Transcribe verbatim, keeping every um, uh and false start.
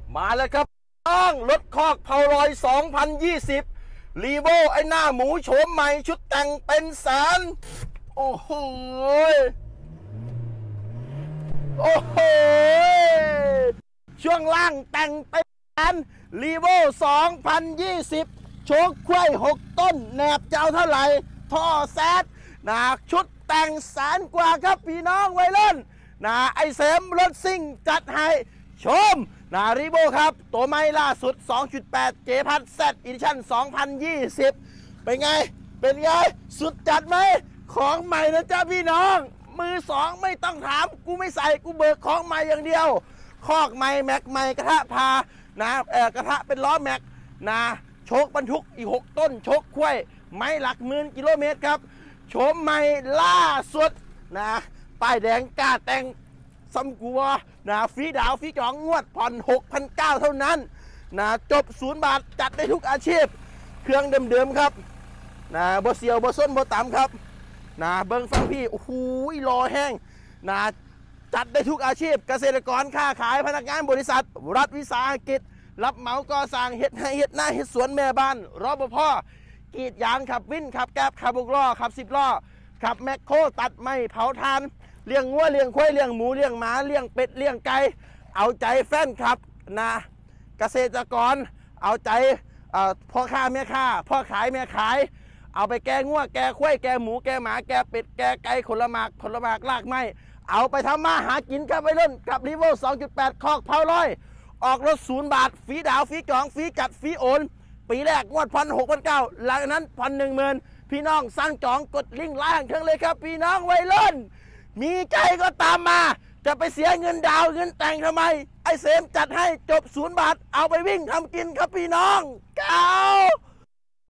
มาแล้วครับอ้างรถคอกเผาลอยสองพันยี่สิบรีโวไอ้หน้าหมูโฉมใหม่ชุดแต่งเป็นแสนโอ้โหโอ้โหช่วงล่างแต่งเป็นแสนรีโวสองพันยี่สิบโชคควายหกต้นแหนบเจ้าเท่าไหร่ท่อแซดนะชุดแต่งแสนกว่าครับพี่น้องวัยรุ่นนะไอเสมรถซิ่งจัดให้ชมนารีโบครับตัวใหม่ล่าสุด สองจุดแปด เจ พัด แซด Edition สองพันยี่สิบเป็นไงเป็นไงสุดจัดไหมของใหม่นะจ๊ะพี่น้องมือสองไม่ต้องถามกูไม่ใส่กูเบิกของใหม่อย่างเดียวคอกใหม่แม็กใหม่กระทะพานะเออกระทะเป็นล้อแม็กนะโชคบรรทุกอีกหกต้นโชคคุ้ยไม้หลักหมื่นกิโลเมตรครับโฉมใหม่ล่าสุดนะป้ายแดงกล้าแต่งซ้ำกัวนะฟรีดาวฟรีจองงวดผ่อน หกพันเก้าร้อย เท่านั้นนะจบศูนย์บาทจัดได้ทุกอาชีพเครื่องเดิมๆครับนะบ่เสียวบ่ส้นบ่ต่ำครับนะเบิ้งฟังพี่โอ้โหรอแห้งนะจัดได้ทุกอาชีพเกษตรกรค้าขายพนักงานบริษัทรัฐวิสาหกิจรับเหมาก่อสร้างเฮ็ดให้เฮ็ดหน้าเฮ็ดสวนแม่บ้านรปภกรีดยางขับวินขับแก๊บขับบุกล้อขับสิบล้อขับแมคโครตัดไม้เผาทานเลี้ยงวัวเลี้ยงควายเลี้ยงหมูเลี้ยงหมาเลี้ยงเป็ดเลี้ยงไก่เอาใจแฟนครับนะเกษตรกรเอาใจพ่อค้าแม่ค้าพ่อขายแม่ขายเอาไปแกงัวแกควายแกหมูแกหมาแกเป็ดแกไก่ผลหมากผลหมากลากไม้เอาไปทำมาหากินครับไปเล่นกับรีโว สองจุดแปด คอกเผาลอยออกรถศูนย์บาทฟรีดาวฟรีจองฟรีจัดฟรีโอนปีแรกงวดพันหกพันเก้าหลังนั้นพันหนึ่งหมื่นพี่น้องสั่งจองกดลิงก์ล่างเครื่องเลยครับพี่น้องวัยรุ่นมีใจก็ตามมาจะไปเสียเงินดาวเงินแต่งทำไมไอเสมจัดให้จบศูนย์บาทเอาไปวิ่งทำกินครับพี่น้องเก้า